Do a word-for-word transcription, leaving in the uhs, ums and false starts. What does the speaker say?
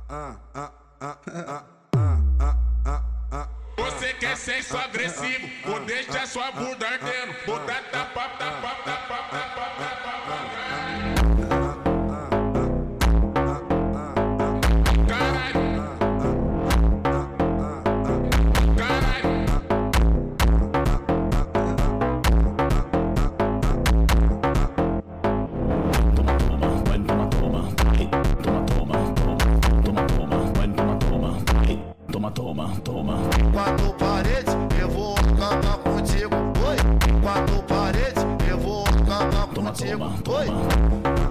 Você quer sexo agressivo, vou deixar sua bunda ardendo. Vou dar tapa, tapa, tapa, tapa, tapa, Toma, toma. Quatro paredes, eu vou cantar contigo. Oi, quatro paredes, eu vou cantar contigo. Oi.